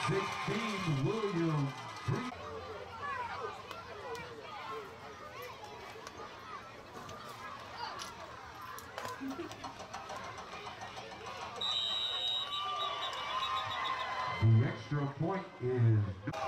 16, William. The extra point is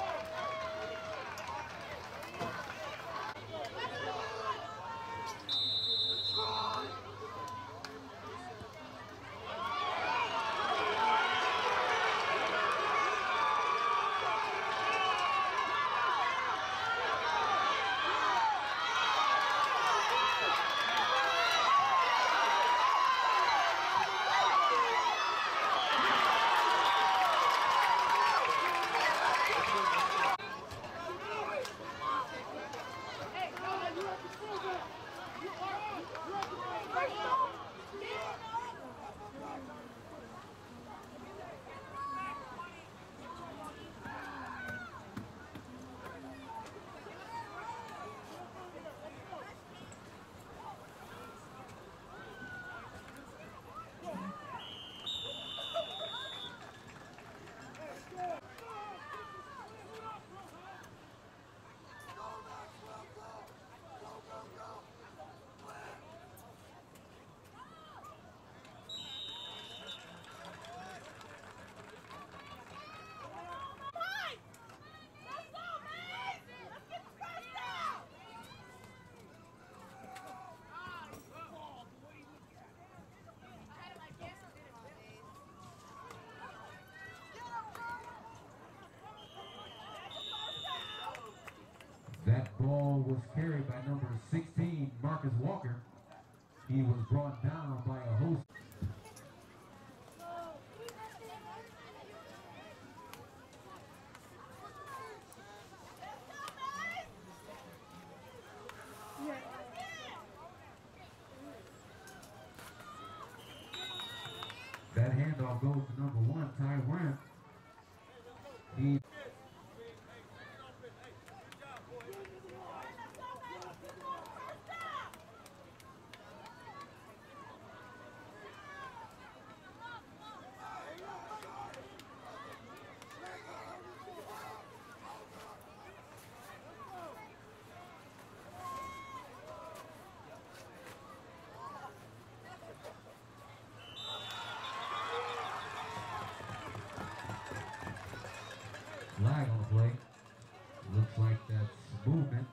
that ball was carried by number 16, Marcus Walker. He was brought down by a host. That handoff goes to number 1, Ty Wren. Flag on the play. Looks like that's movement.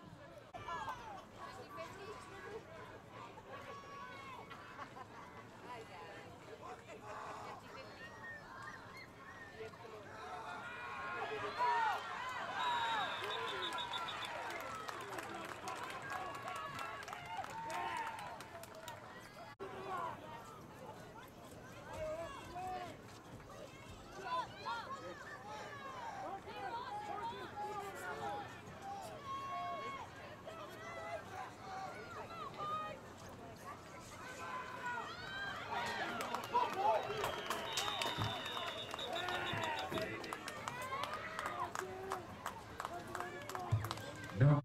No.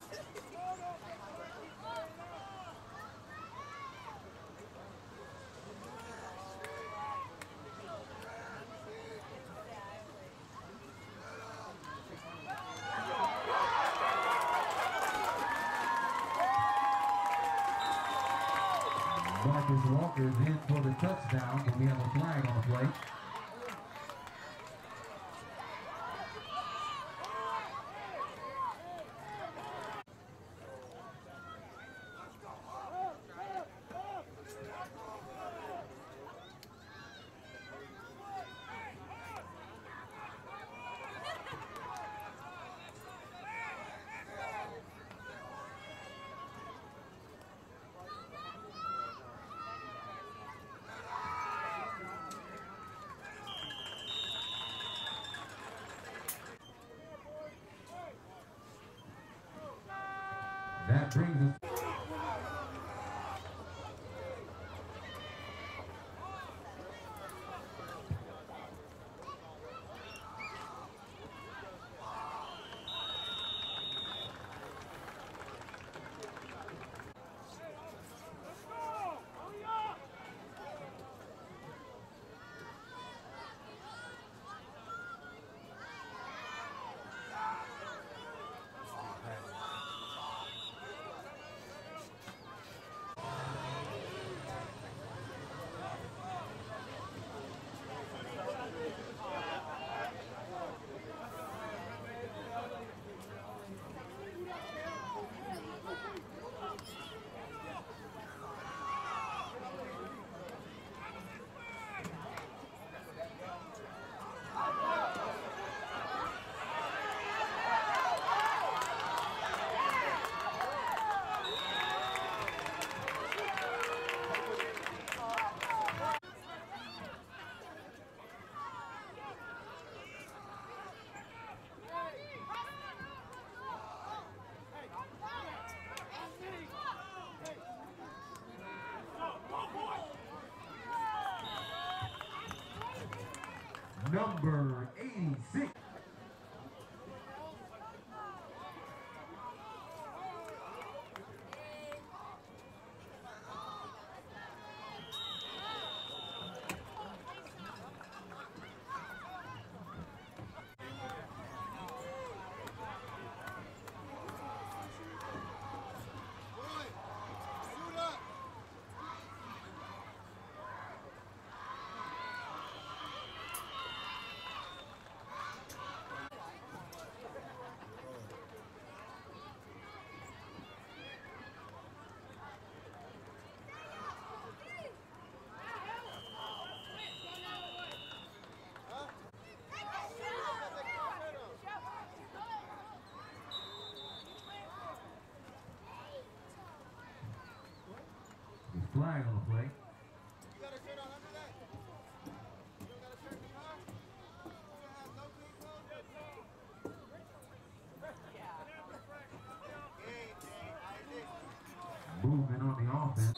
Marcus Walker is in for the touchdown, but we have a flag on the play. That brings us. number 86. Flag on the play. You got a shirt on under that? You don't got a shirt in the car? You don't have no clean clothes? Yeah. Movement on the offense.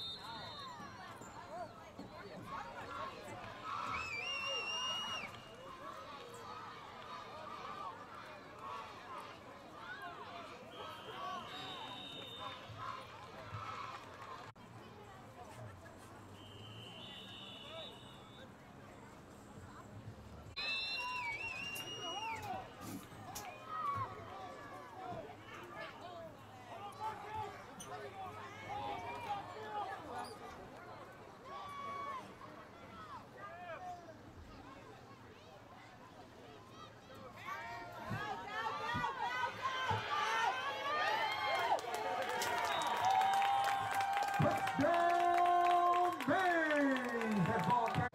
Touchdown, Maize! That ball carried.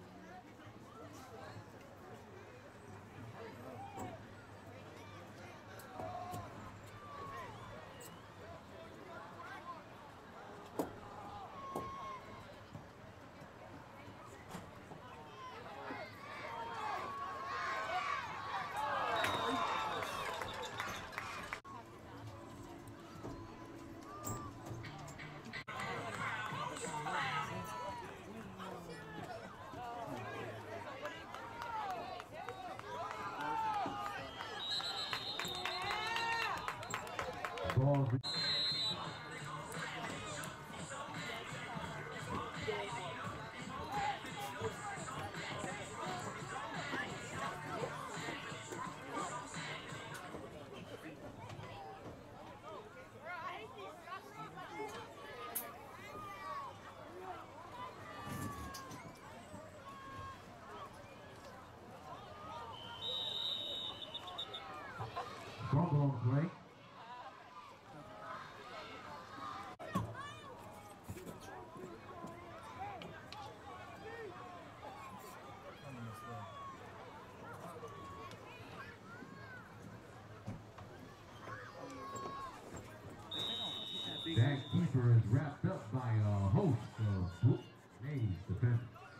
Ball. Fumble on the play. That keeper is wrapped up by a host of Maize defenders.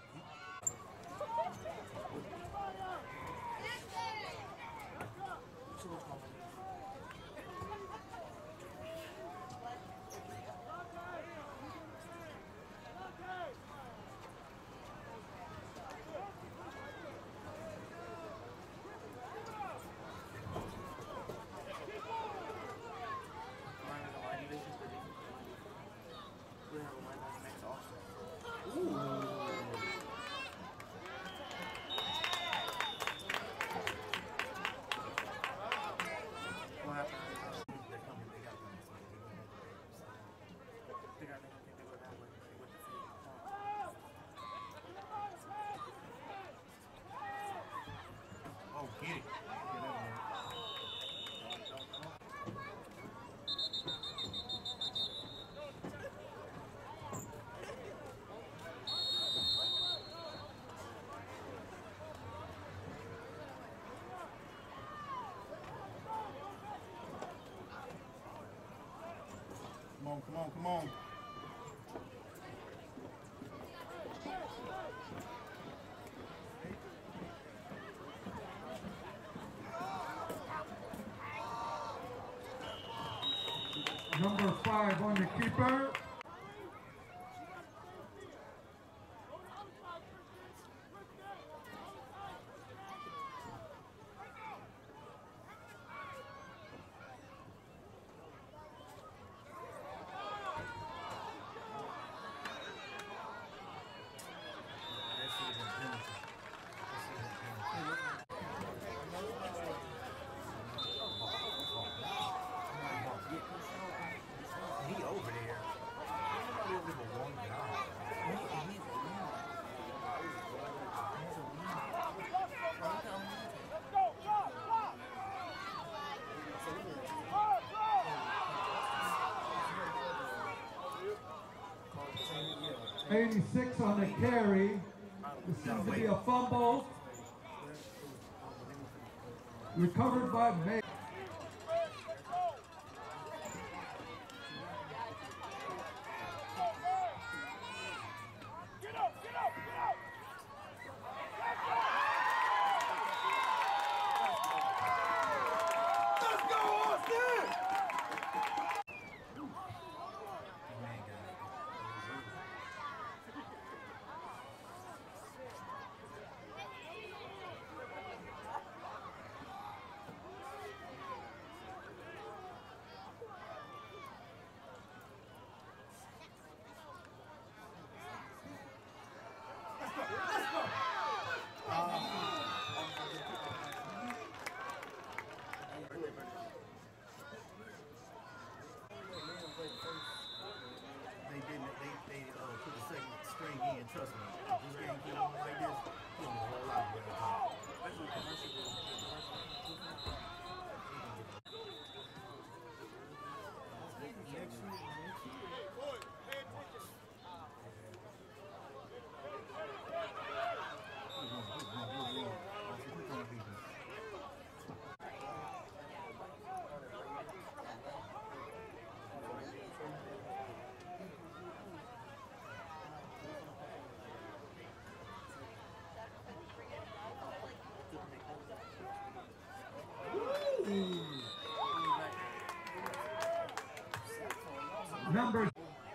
Oh, get it. Come on, come on, come on. Number 5 on the keeper. 86 on the carry. This seems to be a fumble. Recovered by Maize. They put the second string in, trust me. If this game keep on like this, he'll be a whole lot better time. Number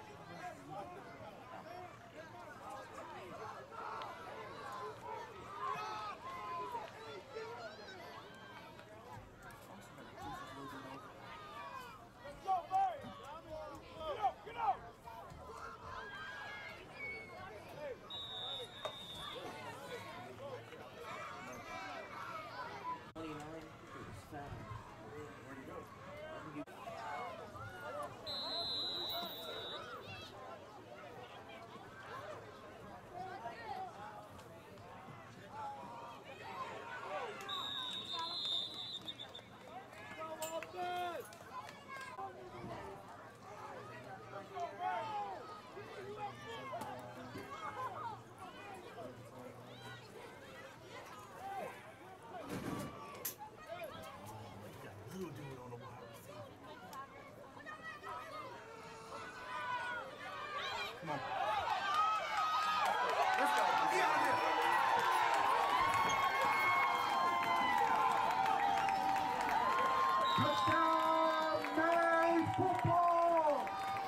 touchdown, Maize football!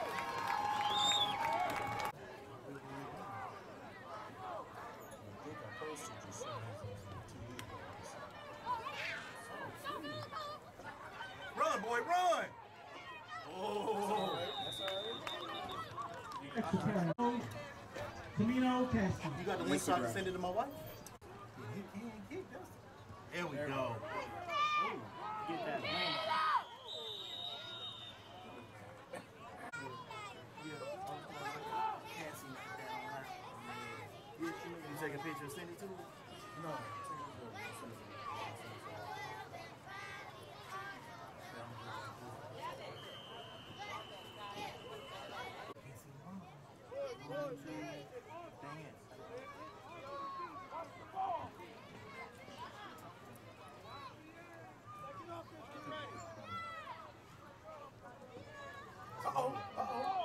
Run, boy, run! Oh, Extra pass. Tamino Castro. you got the link so I can send it to my wife? He ain't kicked, that's it. There we go. Get that lane. You take a picture and send it to her? No. Uh-oh, uh-oh.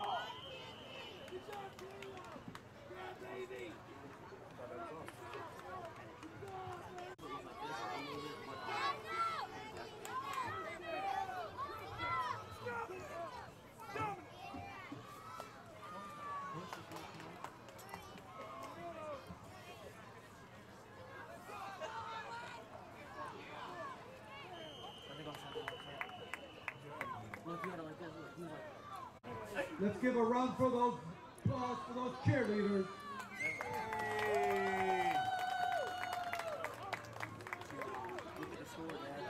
Let's give a round for those applause for those cheerleaders. Hey. Look at the score, Dad.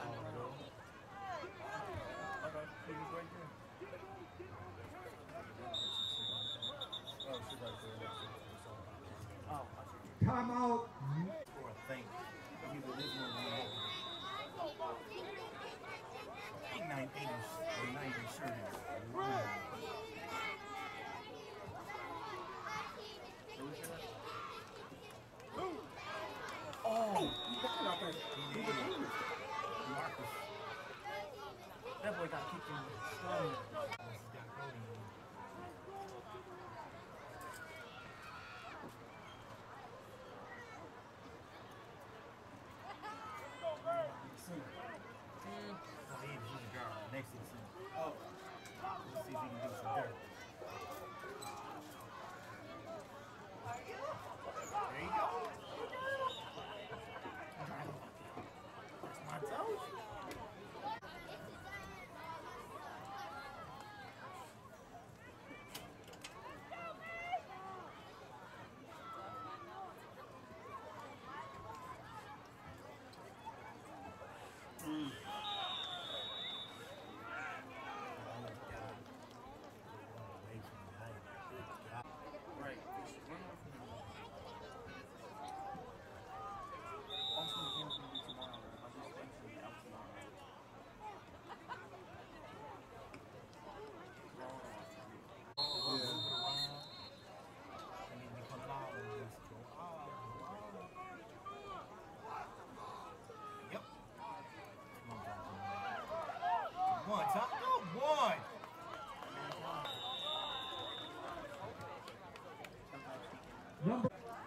Timeout. Or a thing. Either this one or that one. Ain't 90 or 90 shirt is. That boy got kicked in the stomach. He's a guard next to the center. Oh. Let's see if he can do some dirt. There you go. That's my toe. Right. Also, the game's gonna be tomorrow. I just think she'll be out tomorrow. And then you come out and just go, Yep. One time. Good one. Number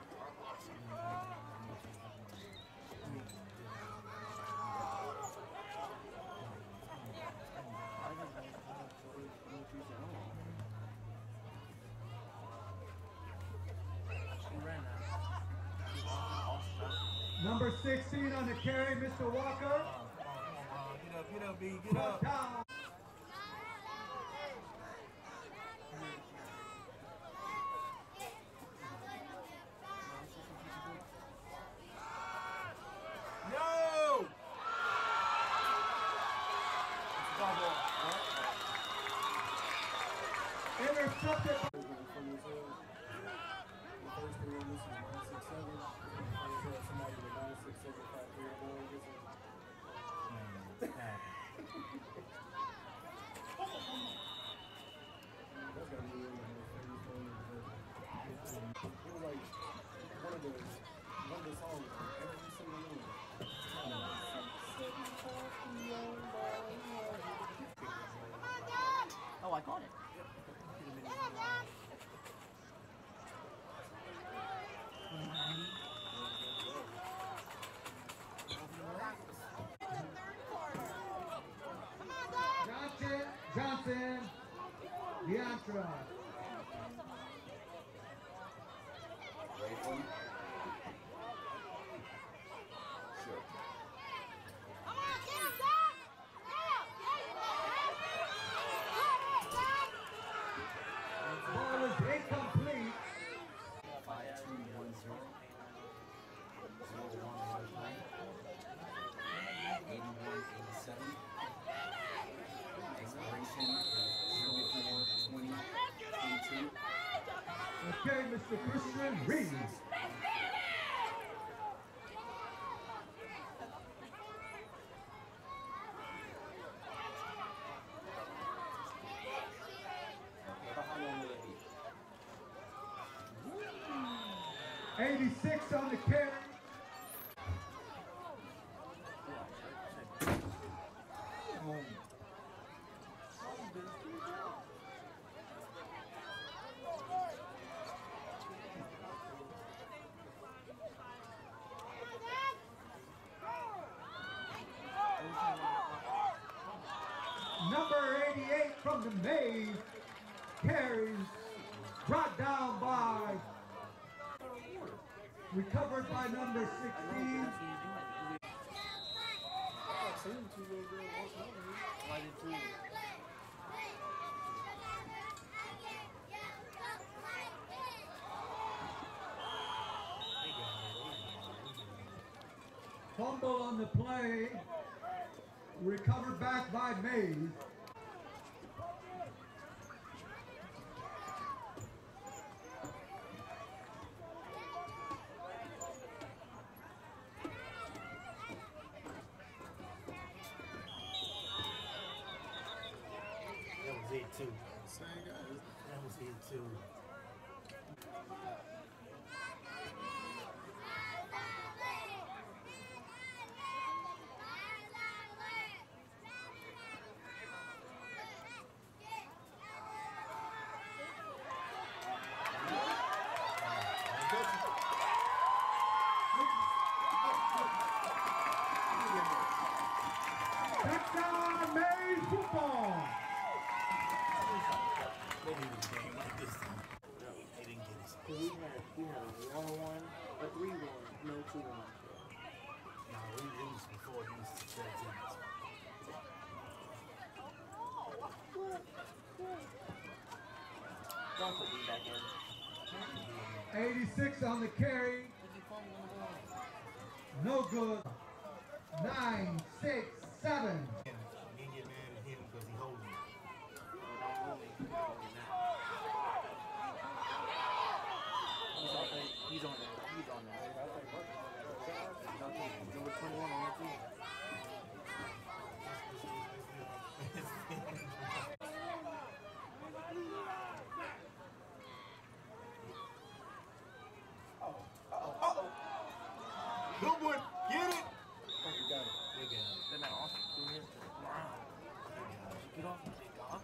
Number 16 on the carry, Mr. Walker. Get up, B, get up. Down. No! Intercepted. First three on this is 967. Somebody with 96753 That's gotta be one of the most famous ones. It was like one of the songs every single one. Oh, I caught it. Johnson, Deantra. Ready for me? Sure. Ball is incomplete. 5210 0119 8187. Expiration is 04/20/22. Okay, Mr. Christian Reed. How long will it be? 86 on the carry. Number 88 from the Maize carries, brought down by, recovered by number 16. I did too. Fumble on the play, recovered back by Maize. That was it too. Same guys. That was it too. Don't put me back in. 86 on the carry. No good. 9, 6, 7. You didn't get mad at him because he holding you. Don't hold me. He's on there. He's on there. Number 21 on the team. Good one. Get it. Oh, you got it. They got it. They're not awesome. Through here. Wow. Get off my dick, dog.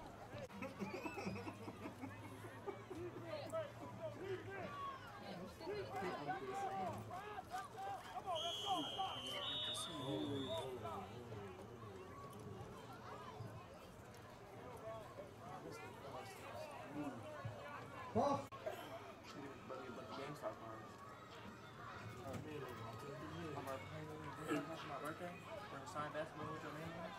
Ball. But the game starts tomorrow. My birthday? We're gonna sign basketball with your name on it?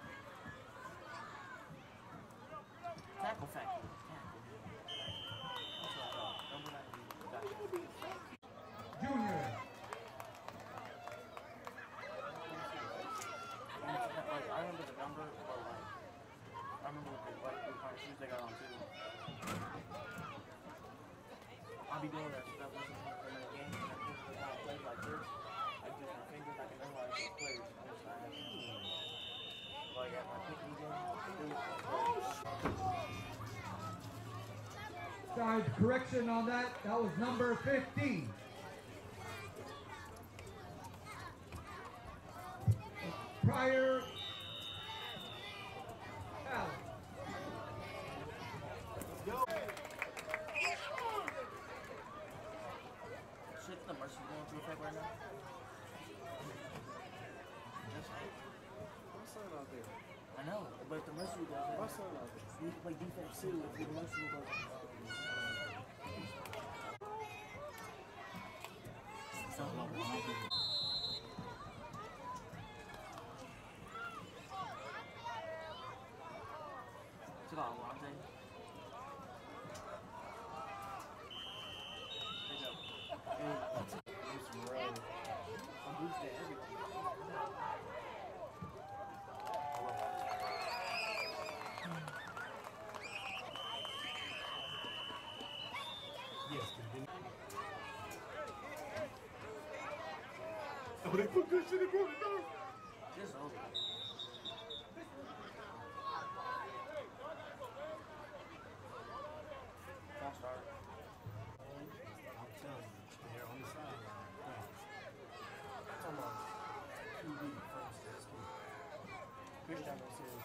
Tackle factory. That's what I thought. Don't be like me. Junior. I remember the number, but like, I remember what kind of shoes they got on too. I'll be doing that stuff listening to the game, and I play like this. I use my fingers, I can memorize those plays. Like at my picking game. Side correction on that. That was number 15. Prior. Foul. Shit, the mercy going into effect right now. My son out there. I know, but if the mercy goes, My son out there. we need to play defense too. If the mercy goes, It's about Alante. I'm boosted everything. Yes, continue. Oh, they put good shit in front of the Just over. False start. I'm telling you, they're on the sideline. Talking about QB first. That's cool. Bitch down there saying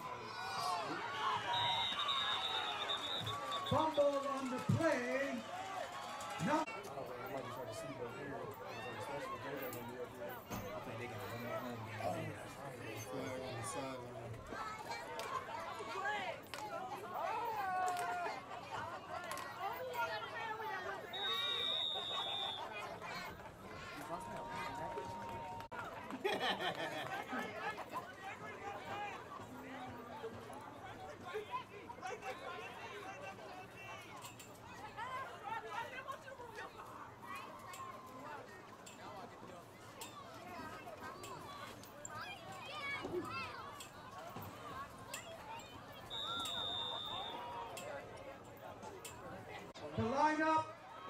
Fumble on the play. No. I don't know, I might be trying to see over here. Especially if they're gonna be up here. I think they got one more home game. Oh, that's right. They feel on the sideline. The lineup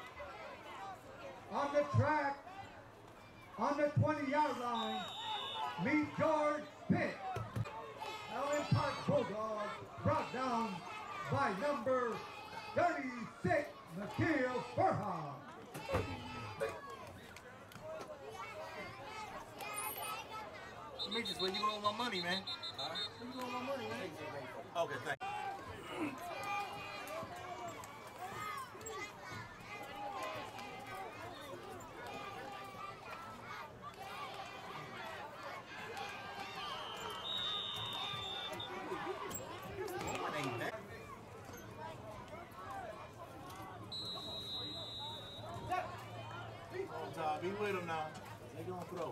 on the track on the 20-yard line. Meet George Pitt. Allen Park Bulldogs brought down by number 36, Nikhil Farhan. Demetrius, where you going with my money, man? Where you going with my money, man? Okay, thank you. Be with them now. They gonna throw.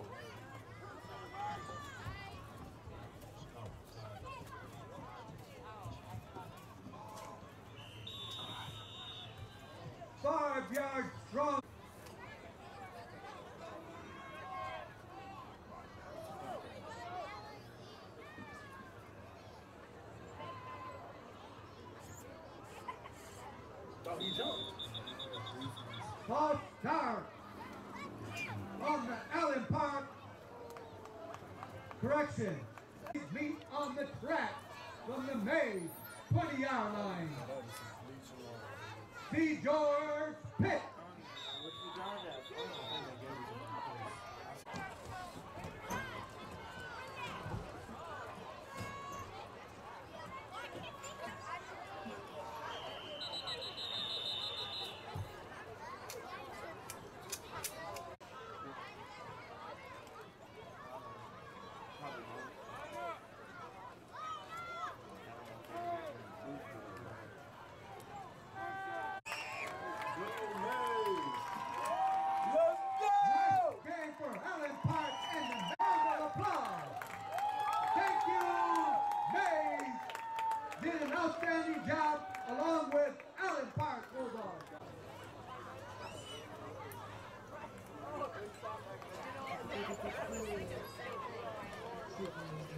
He jumped. False start on the Allen Park. Correction. Meet on the track from the Maize 20-yard line. C. George Pitt. What you drive at? Nice game for Allen Park and the round of applause. Thank you, Maize. Did an outstanding job along with Allen Park Bulldogs. Thank you.